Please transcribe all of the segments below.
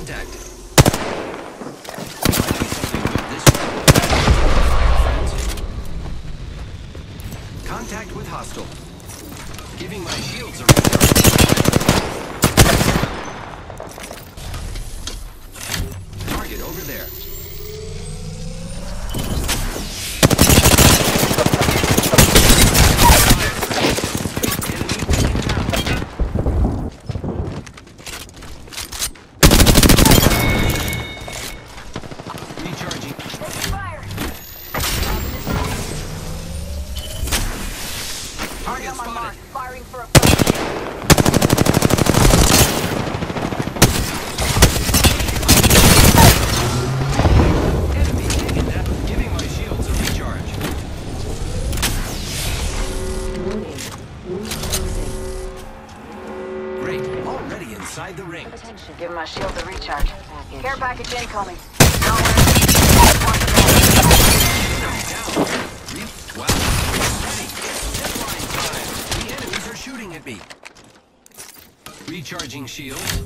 contact. Might be something good this way. Friends. Contact with hostile. Giving my shields a recharge. Target over there. Target spotted. Firing for a Enemy taken that. Giving my shields a recharge. Great. Already inside the ring. Give my shield a recharge. Care package incoming. Enemy down. Wow. Ready. Deadline time. The enemies are shooting at me. Recharging shields.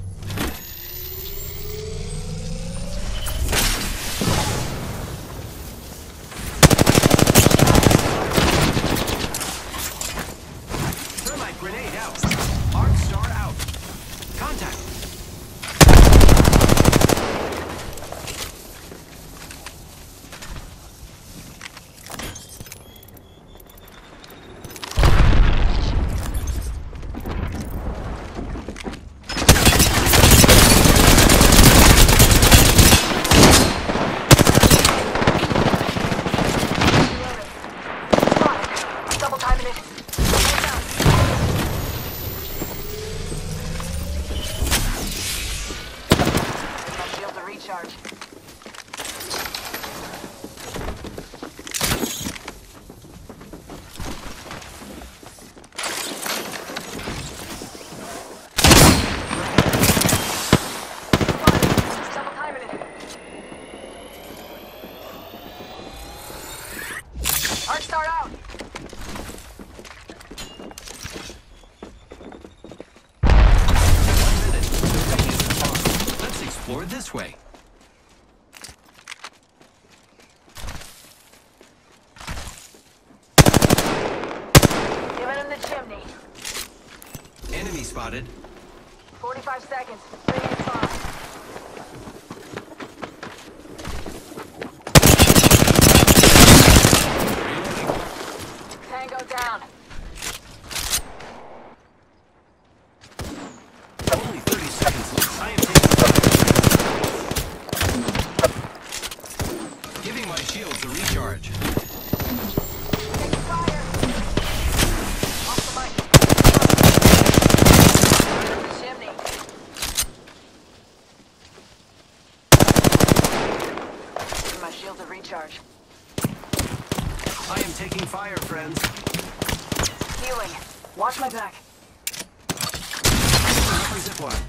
Thermite grenade out. Arc star out. Contact. Double timing it. My shield to recharge. Double timing it. Arc star out. Let's explore this way. Giving him the chimney. Enemy spotted. 45 seconds. Bring in 5. Tango down. Only 30 seconds left. I am taking giving my shields a recharge. Take fire. Off the mic. Under the chimney. Give my shield to recharge. I am taking fire, friends. Healing. Watch my back. Upper zip line.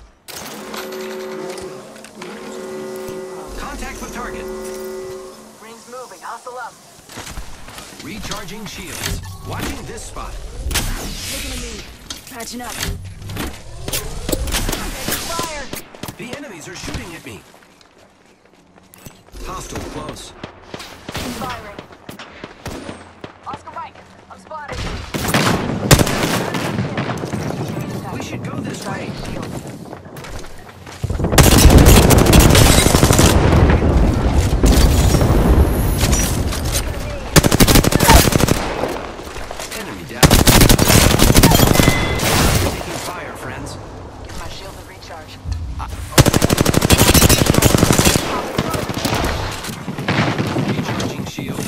Contact with target. Ring's moving. Hustle up. Recharging shields. Watching this spot. Looking at me. Patching up. Taking fire. The enemies are shooting at me. Hostile close. Firing. Oscar Mike. I'm spotted. We should go this way. Enemy down. Taking fire, friends. Give my shield to recharge. Recharging shields.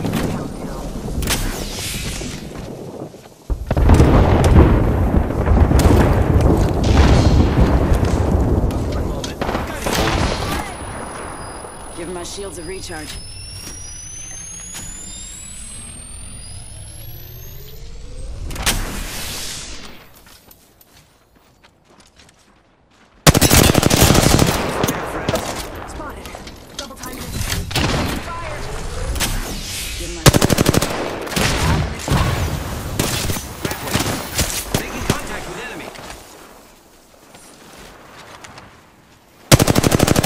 One moment. Give my shields a recharge. Spotted. Double timing. Fire. Give my Making contact with enemy.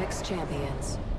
Apex champions.